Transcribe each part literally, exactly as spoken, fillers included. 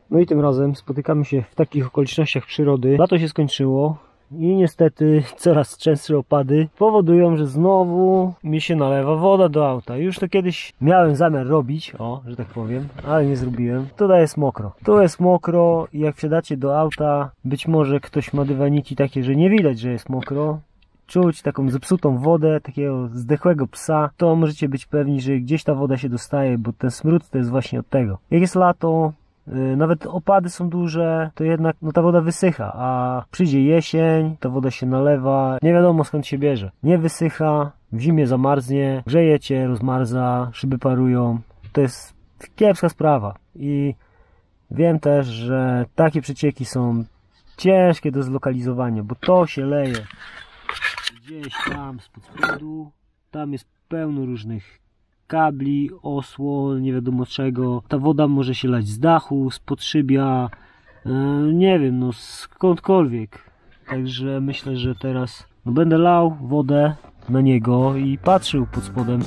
No i tym razem spotykamy się w takich okolicznościach przyrody. Lato się skończyło i niestety coraz częstsze opady powodują, że znowu mi się nalewa woda do auta. Już to kiedyś miałem zamiar robić, o, że tak powiem, ale nie zrobiłem. Tutaj jest mokro. Tu jest mokro i jak wsiadacie do auta, być może ktoś ma dywaniki takie, że nie widać, że jest mokro. Czuć taką zepsutą wodę, takiego zdechłego psa, to możecie być pewni, że gdzieś ta woda się dostaje, bo ten smród to jest właśnie od tego. Jak jest lato, yy, nawet opady są duże, to jednak no, ta woda wysycha, a przyjdzie jesień, ta woda się nalewa, nie wiadomo skąd się bierze. Nie wysycha, w zimie zamarznie, grzejecie, rozmarza, szyby parują. To jest kiepska sprawa i wiem też, że takie przecieki są ciężkie do zlokalizowania, bo to się leje gdzieś tam spod spodu, tam jest pełno różnych kabli, osłon, nie wiadomo czego. Ta woda może się lać z dachu, spod szybia, yy, nie wiem, no skądkolwiek. Także myślę, że teraz no, będę lał wodę na niego i patrzył pod spodem.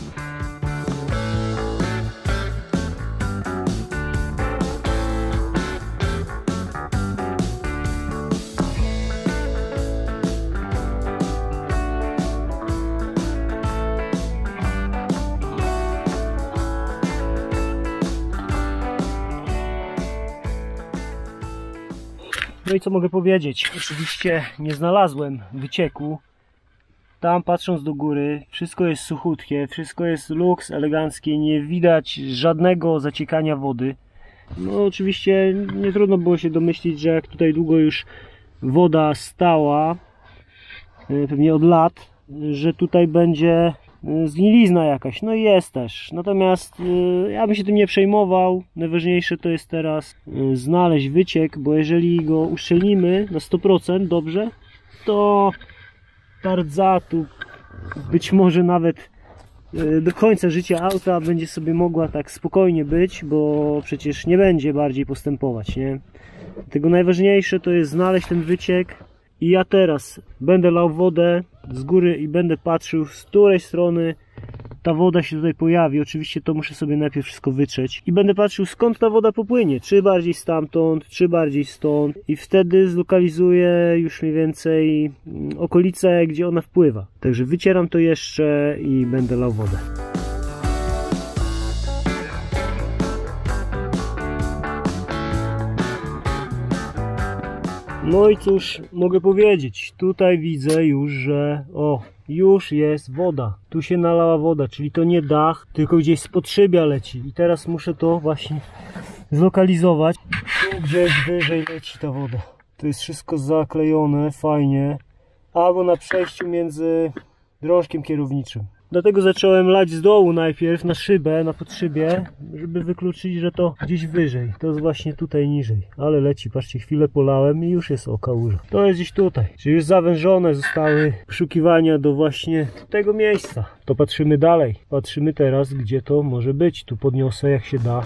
No i co mogę powiedzieć? Oczywiście nie znalazłem wycieku. Tam patrząc do góry, wszystko jest suchutkie, wszystko jest luks, eleganckie, nie widać żadnego zaciekania wody. No oczywiście nie trudno było się domyślić, że jak tutaj długo już woda stała, pewnie od lat, że tutaj będzie zgnilizna jakaś, no i jest też. Natomiast y, ja bym się tym nie przejmował. Najważniejsze to jest teraz y, znaleźć wyciek, bo jeżeli go uszczelnimy na sto procent dobrze, to ta rdza tu być może nawet y, do końca życia auta będzie sobie mogła tak spokojnie być, bo przecież nie będzie bardziej postępować, nie? Dlatego najważniejsze to jest znaleźć ten wyciek. I ja teraz będę lał wodę z góry i będę patrzył, z której strony ta woda się tutaj pojawi. Oczywiście to muszę sobie najpierw wszystko wytrzeć. I będę patrzył, skąd ta woda popłynie. Czy bardziej stamtąd, czy bardziej stąd. I wtedy zlokalizuję już mniej więcej okolice, gdzie ona wpływa. Także wycieram to jeszcze i będę lał wodę. No i cóż mogę powiedzieć, tutaj widzę już, że o, już jest woda, tu się nalała woda, czyli to nie dach, tylko gdzieś spod szybia leci i teraz muszę to właśnie zlokalizować. Tu gdzieś wyżej leci ta woda, to jest wszystko zaklejone fajnie, albo na przejściu między drążkiem kierowniczym. Dlatego zacząłem lać z dołu najpierw na szybę, na podszybie, żeby wykluczyć, że to gdzieś wyżej. To jest właśnie tutaj niżej. Ale leci, patrzcie, chwilę polałem i już jest o kałuża. To jest gdzieś tutaj. Czyli już zawężone zostały poszukiwania do właśnie tego miejsca. To patrzymy dalej. Patrzymy teraz, gdzie to może być. Tu podniosę jak się da.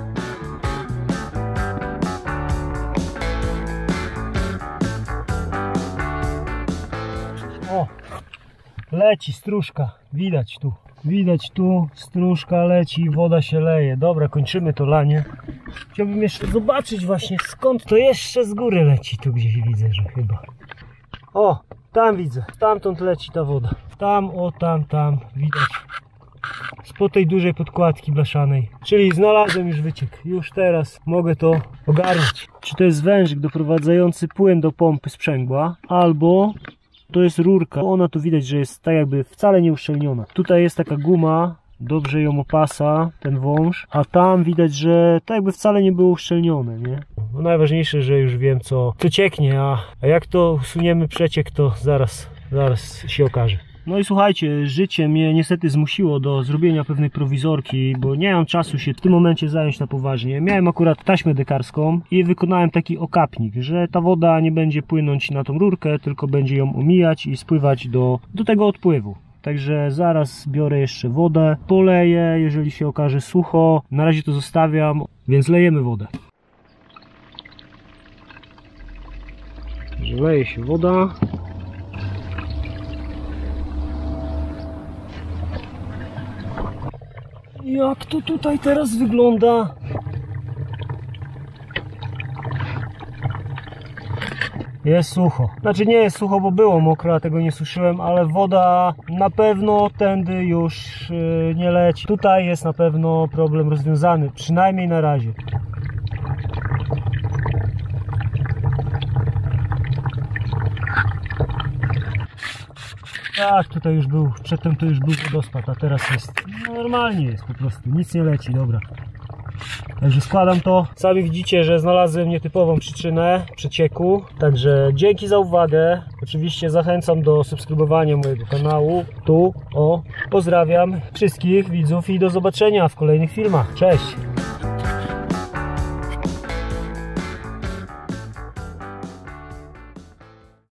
O! Leci stróżka, widać tu, widać tu, stróżka leci, woda się leje. Dobra, kończymy to lanie. Chciałbym jeszcze zobaczyć właśnie, skąd to jeszcze z góry leci, tu gdzieś widzę, że chyba. O, tam widzę, stamtąd leci ta woda. Tam, o tam, tam, widać. Spod tej dużej podkładki blaszanej. Czyli znalazłem już wyciek, już teraz mogę to ogarnąć. Czy to jest wężyk doprowadzający płyn do pompy sprzęgła, albo to jest rurka, ona tu widać, że jest tak jakby wcale nie uszczelniona. Tutaj jest taka guma, dobrze ją opasa, ten wąż, a tam widać, że tak jakby wcale nie było uszczelnione, nie? No najważniejsze, że już wiem co, co cieknie, a, a jak to usuniemy przeciek, to zaraz, zaraz się okaże. No i słuchajcie, życie mnie niestety zmusiło do zrobienia pewnej prowizorki, bo nie mam czasu się w tym momencie zająć na poważnie. Miałem akurat taśmę dekarską i wykonałem taki okapnik, że ta woda nie będzie płynąć na tą rurkę, tylko będzie ją omijać i spływać do, do tego odpływu. Także zaraz biorę jeszcze wodę, poleję, jeżeli się okaże sucho. Na razie to zostawiam, więc lejemy wodę. Leje się woda. Jak to tutaj teraz wygląda? Jest sucho. Znaczy nie jest sucho, bo było mokro, a tego nie suszyłem, ale woda na pewno tędy już yy, nie leci. Tutaj jest na pewno problem rozwiązany, przynajmniej na razie. Tak, tutaj już był, przedtem to już był wodospad, a teraz jest, no normalnie jest po prostu, nic nie leci, dobra. Także składam to. Sami widzicie, że znalazłem nietypową przyczynę przecieku. Także dzięki za uwagę. Oczywiście zachęcam do subskrybowania mojego kanału. Tu, o, pozdrawiam wszystkich widzów i do zobaczenia w kolejnych filmach. Cześć!